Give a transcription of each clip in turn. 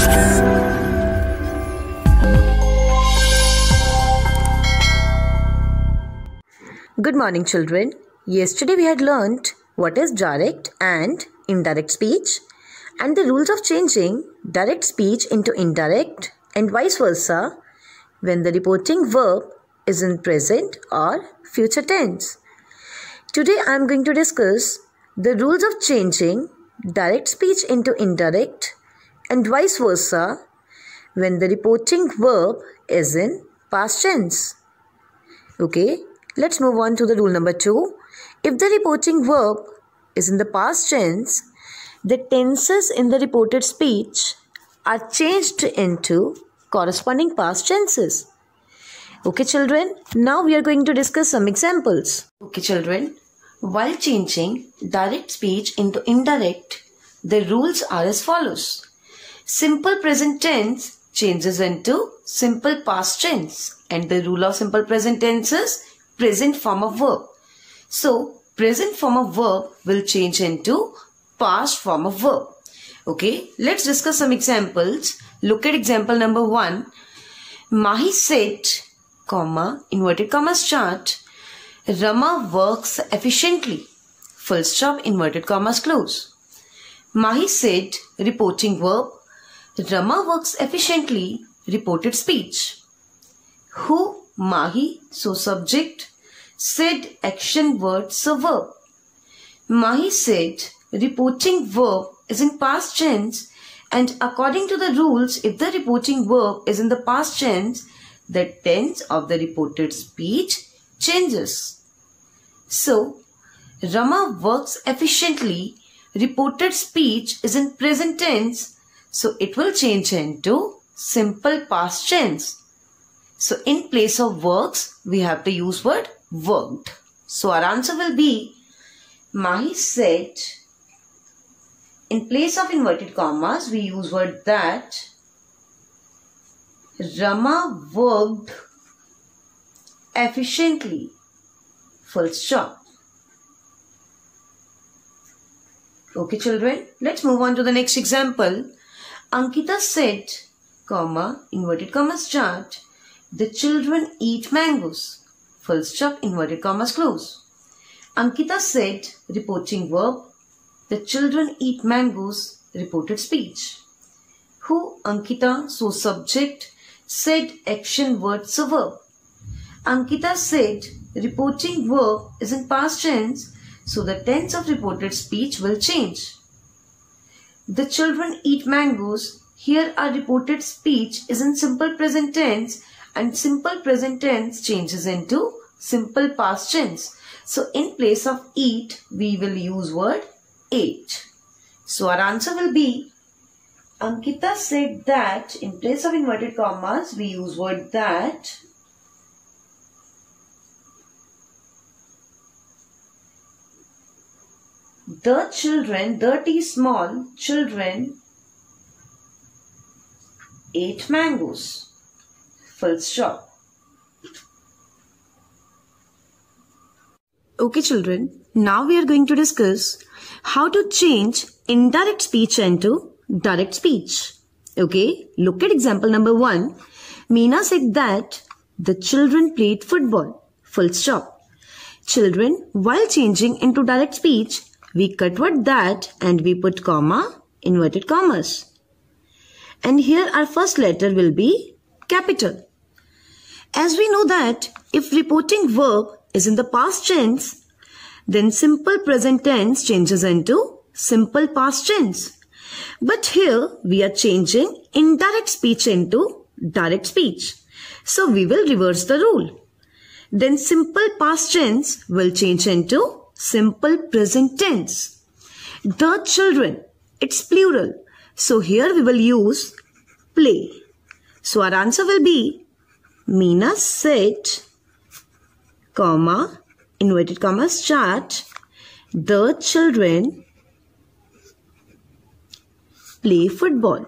Good morning, children. Yesterday we had learnt what is direct and indirect speech and the rules of changing direct speech into indirect and vice versa when the reporting verb is in present or future tense. Today I am going to discuss the rules of changing direct speech into indirect and vice versa when the reporting verb is in past tense. Okay. Let's move on to the rule number 2. If the reporting verb is in the past tense, the tenses in the reported speech are changed into corresponding past tenses. Okay, children. Now we are going to discuss some examples. Okay, children. While changing direct speech into indirect, the rules are as follows. Simple present tense changes into simple past tense, and the rule of simple present tense is present form of verb. So, present form of verb will change into past form of verb. Okay, let's discuss some examples. Look at example number 1. Mahi said, comma, inverted commas start, Rama works efficiently, full stop, inverted commas close. Mahi said, reporting verb, Rama works efficiently, reported speech. Who, Mahi, so subject, said action word so verb. Mahi said reporting verb is in past tense, and according to the rules, if the reporting verb is in the past tense, the tense of the reported speech changes. So, Rama works efficiently, reported speech is in present tense, so it will change into simple past tense. So, in place of works, we have to use word worked. So, our answer will be Mahi said, in place of inverted commas, we use word that, Rama worked efficiently, full stop. Okay, children, let's move on to the next example. Ankita said, comma, inverted commas start, the children eat mangoes, full stop, inverted commas close. Ankita said, reporting verb, the children eat mangoes, reported speech. Who, Ankita, so subject, said action word so verb. Ankita said, reporting verb is in past tense, so the tense of reported speech will change. The children eat mangoes, here our reported speech is in simple present tense, and simple present tense changes into simple past tense. So, in place of eat, we will use word ate. So, our answer will be Ankita said that, in place of inverted commas, we use word that. The children, the T small, children ate mangoes. Full stop. Okay, children. Now we are going to discuss how to change indirect speech into direct speech. Okay, look at example number 1. Meena said that the children played football. Full stop. Children, while changing into direct speech, we cut word that and we put comma, inverted commas. And here our first letter will be capital. As we know that if reporting verb is in the past tense, then simple present tense changes into simple past tense. But here we are changing indirect speech into direct speech. So we will reverse the rule. Then simple past tense will change into simple present tense. The children, it's plural. So here we will use play. So our answer will be Meena said, comma, inverted commas start, the children play football.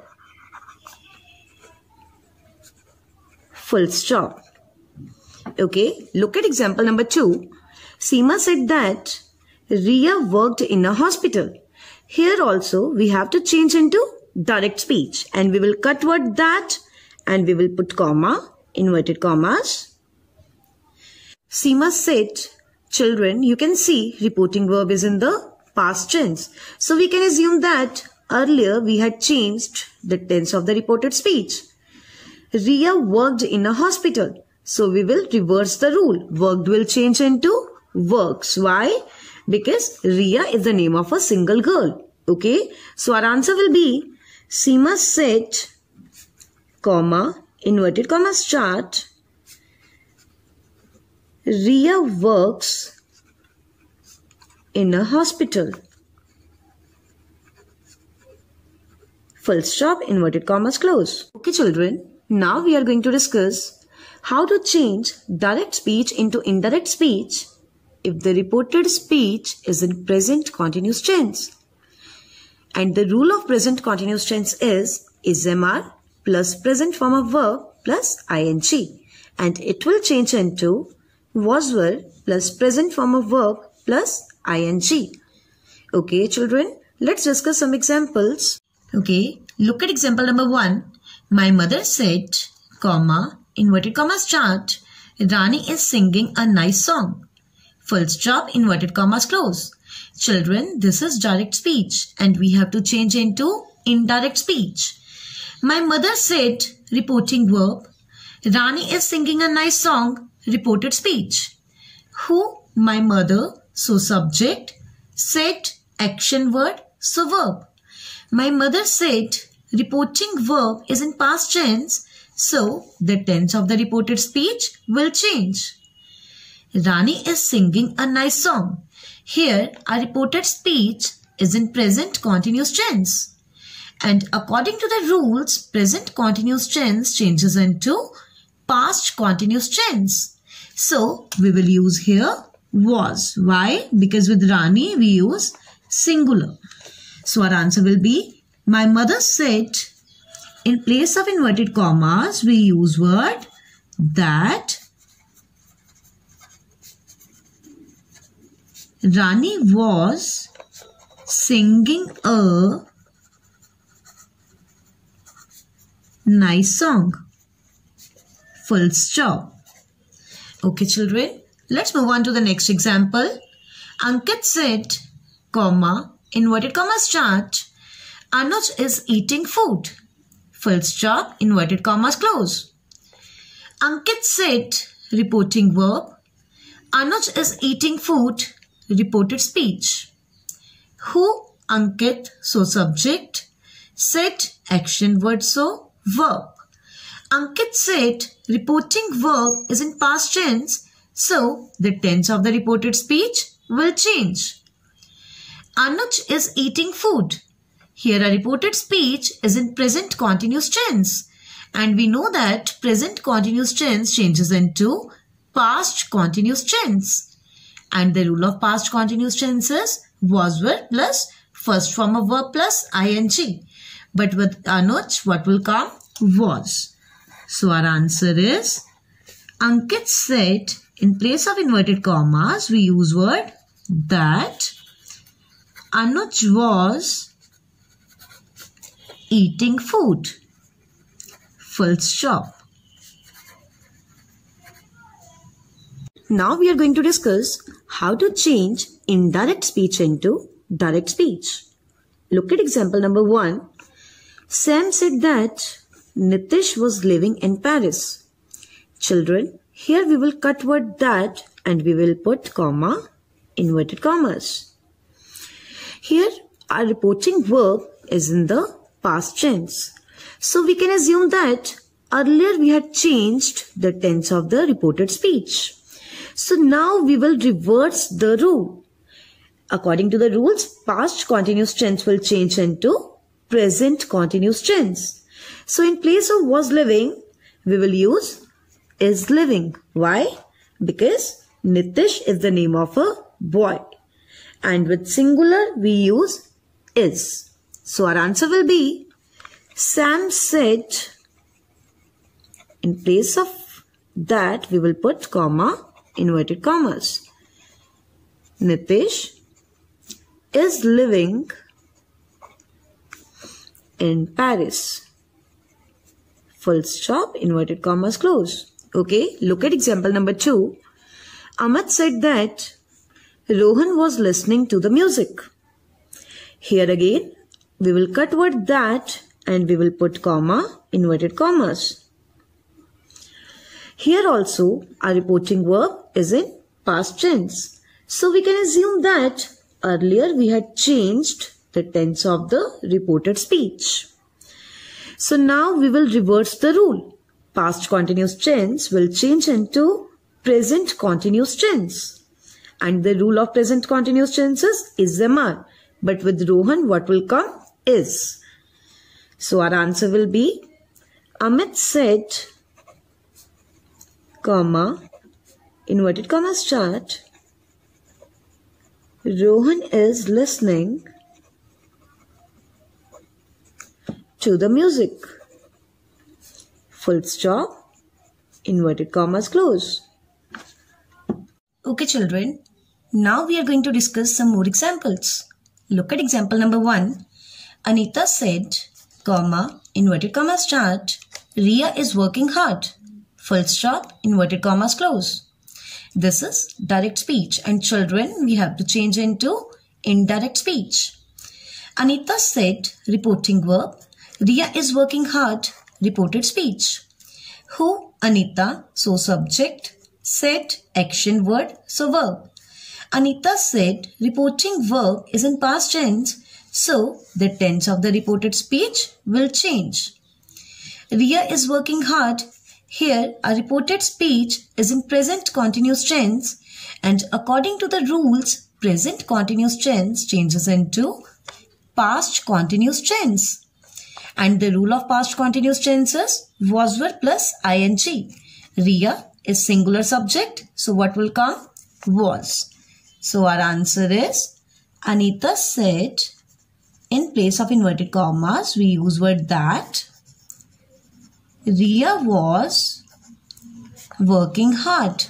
Full stop. Okay, look at example number 2. Seema said that Riya worked in a hospital. Here also we have to change into direct speech. And we will cut word that and we will put comma, inverted commas. Seema said, children, you can see reporting verb is in the past tense. So we can assume that earlier we had changed the tense of the reported speech. Ria worked in a hospital. So we will reverse the rule. Worked will change into works. Why? Because Ria is the name of a single girl. Okay. So our answer will be Seema said, comma, inverted commas start. Ria works in a hospital. Full stop, inverted commas close. Okay children, now we are going to discuss how to change direct speech into indirect speech if the reported speech is in present continuous tense. And the rule of present continuous tense is MR plus present form of verb plus ing. And it will change into was were plus present form of verb plus ing. Okay children, let's discuss some examples. Okay, look at example number 1. My mother said, comma, inverted comma start, Rani is singing a nice song. Full stop, inverted commas close. Children, this is direct speech and we have to change into indirect speech. My mother said, reporting verb, Rani is singing a nice song, reported speech. Who? My mother, so subject, said, action word, so verb. My mother said, reporting verb is in past tense, so the tense of the reported speech will change. Rani is singing a nice song. Here, our reported speech is in present continuous tense. And according to the rules, present continuous tense changes into past continuous tense. So, we will use here was. Why? Because with Rani, we use singular. So, our answer will be, my mother said, in place of inverted commas, we use word that Rani was singing a nice song. Full stop. Okay children, let's move on to the next example. Ankit said, comma, inverted comma start, Anuj is eating food. Full stop, inverted commas close. Ankit said, reporting verb, Anuj is eating food, reported speech. Who? Ankit, so subject, said, action word, so verb. Ankit said, reporting verb is in past tense, so the tense of the reported speech will change. Anuj is eating food. Here a reported speech is in present continuous tense, and we know that present continuous tense changes into past continuous tense. And the rule of past continuous tense is was were plus first form of verb plus ing. But with Anuj, what will come? Was. So our answer is Ankit said, in place of inverted commas, we use word that Anuj was eating food. Full stop. Now we are going to discuss how to change indirect speech into direct speech. Look at example number 1. Sam said that Nitish was living in Paris. Children, here we will cut word that and we will put comma, inverted commas. Here our reporting verb is in the past tense. So we can assume that earlier we had changed the tense of the reported speech. So now we will reverse the rule. According to the rules, past continuous tense will change into present continuous tense. So in place of was living, we will use is living. Why? Because Nitish is the name of a boy. And with singular, we use is. So our answer will be Sam said, in place of that, we will put comma, inverted commas. Nitish is living in Paris. Full stop, inverted commas close. Okay, look at example number 2. Amit said that Rohan was listening to the music. Here again, we will cut word that and we will put comma, inverted commas. Here also, our reporting verb is in past tense. So we can assume that earlier we had changed the tense of the reported speech. So now we will reverse the rule. Past continuous tense will change into present continuous tense. And the rule of present continuous tenses is MR. But with Rohan, what will come? Is. So our answer will be Amit said, comma, inverted comma start, Rohan is listening to the music. Full stop, inverted commas close. Okay children, now we are going to discuss some more examples. Look at example number 1. Anita said, comma, inverted comma start, Riya is working hard. Full stop, inverted commas close. This is direct speech and children we have to change into indirect speech. Anita said, reporting verb, Riya is working hard, reported speech. Who? Anita, so subject, said, action word, so verb. Anita said, reporting verb is in past tense, so the tense of the reported speech will change. Riya is working hard. Here, our reported speech is in present continuous tense, and according to the rules, present continuous tense changes into past continuous tense. And the rule of past continuous tense is was were plus ing. Riya is singular subject, so what will come? Was. So our answer is Anita said, in place of inverted commas, we use word that. Riya was working hard.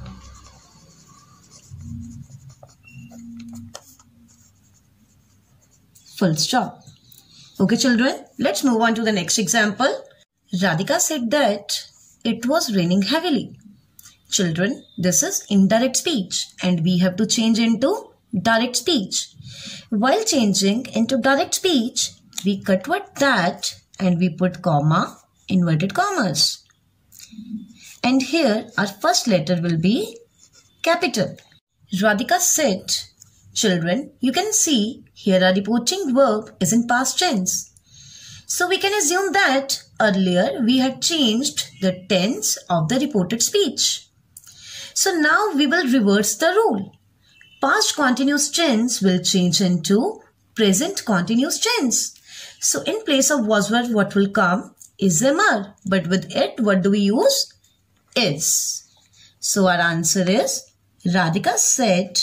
Full stop. Okay children, let's move on to the next example. Radhika said that it was raining heavily. Children, this is indirect speech and we have to change into direct speech. While changing into direct speech, we cut word that and we put comma, inverted commas. And here our first letter will be capital. Radhika said, children, you can see here our reporting verb is in past tense. So we can assume that earlier we had changed the tense of the reported speech. So now we will reverse the rule. Past continuous tense will change into present continuous tense. So in place of was were, what will come? Is MR. But with it, what do we use? Is. So our answer is Radhika said,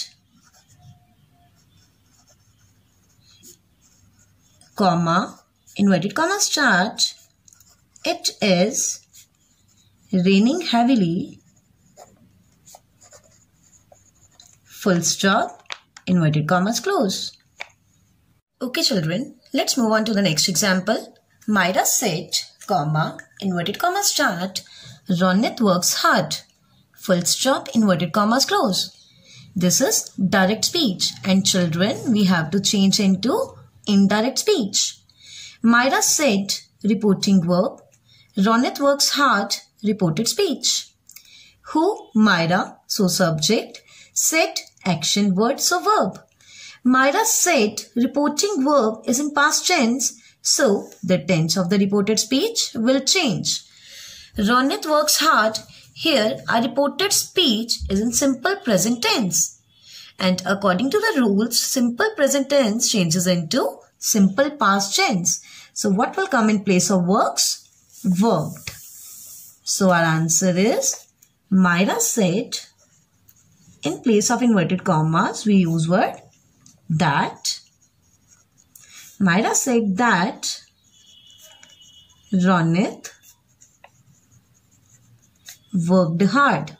comma, inverted comma start, it is raining heavily. Full stop, inverted commas close. Okay children, let's move on to the next example. Myra said, comma, inverted comma start, Ronit works hard. Full stop, inverted commas close. This is direct speech and children we have to change into indirect speech. Myra said, reporting verb, Ronit works hard, reported speech. Who? Myra, so subject, said, action word, so verb. Myra said, reporting verb is in past tense, so the tense of the reported speech will change. Ronit works hard. Here, our reported speech is in simple present tense. And according to the rules, simple present tense changes into simple past tense. So what will come in place of works? Worked. So our answer is Myra said, in place of inverted commas, we use word that. Myra said that Ronit worked hard.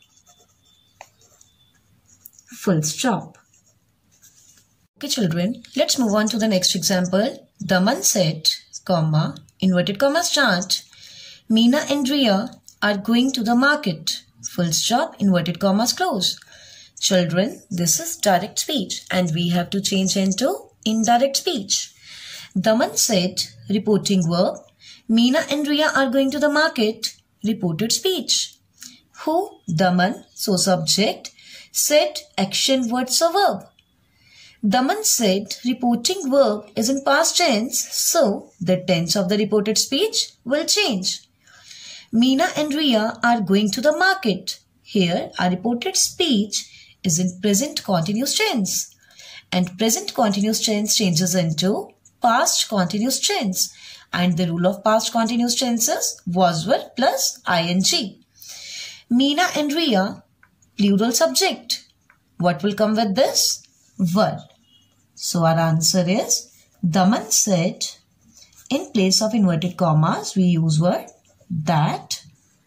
Full stop. Okay children, let's move on to the next example. Daman said, comma, inverted comma start. Meena and Ria are going to the market. Full stop, inverted commas close. Children, this is direct speech and we have to change into indirect speech. Daman said, reporting verb. Meena and Ria are going to the market. Reported speech. Who? Daman, so subject. Said, action word, so verb. Daman said, reporting verb is in past tense, so the tense of the reported speech will change. Meena and Ria are going to the market. Here, our reported speech is in present continuous tense. And present continuous tense changes into past continuous tense. And the rule of past continuous tenses was were plus ing. Meena and Ria, plural subject. What will come with this? Were. So our answer is Daman said, in place of inverted commas, we use word that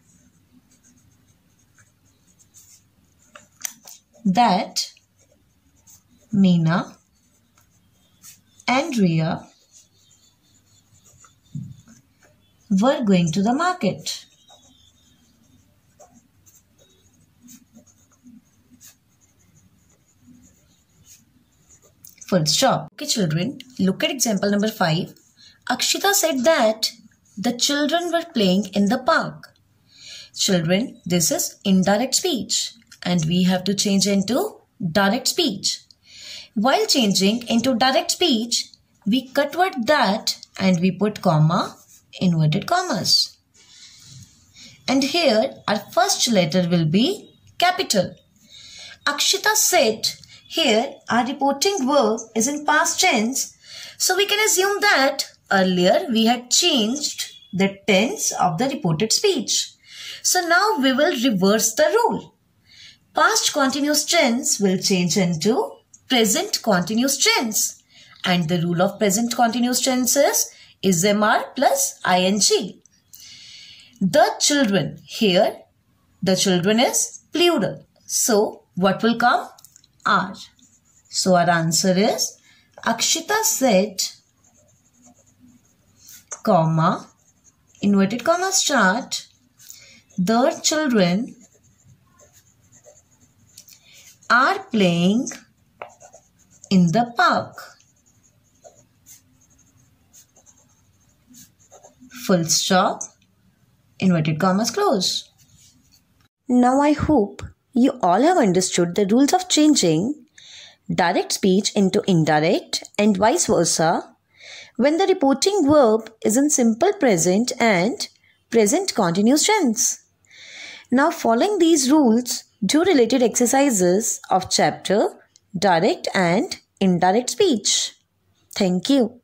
Meena and Ria were going to the market. Full stop. Okay, children, look at example number 5. Akshita said that the children were playing in the park. Children, this is indirect speech and we have to change into direct speech. While changing into direct speech, we cut word that and we put comma, inverted commas. And here our first letter will be capital. Akshita said, here our reporting verb is in past tense, so we can assume that earlier we had changed the tense of the reported speech. So now we will reverse the rule. Past continuous tense will change into present continuous tense. And the rule of present continuous tense is MR plus ing. The children, here the children is plural. So what will come? Are. So our answer is Akshita said, comma, inverted comma start, the children are playing in the park. Full stop, inverted commas close. Now I hope you all have understood the rules of changing direct speech into indirect and vice versa when the reporting verb is in simple present and present continuous tense. Now following these rules, do related exercises of chapter direct and indirect speech. Thank you.